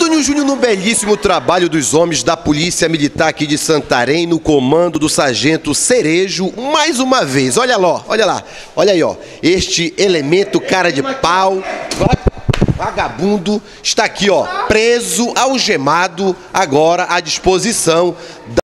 Antônio Júnior, no belíssimo trabalho dos homens da Polícia Militar aqui de Santarém, no comando do Sargento Cerejo, mais uma vez, olha lá, olha aí, ó, este elemento cara de pau, vagabundo, está aqui, ó, preso, algemado, agora à disposição